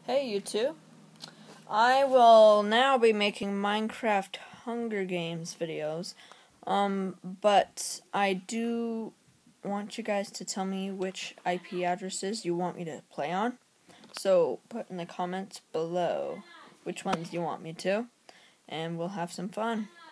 Hey, you two. I will now be making Minecraft Hunger Games videos. But I do want you guys to tell me which IP addresses you want me to play on. So put in the comments below which ones you want me to, and we'll have some fun.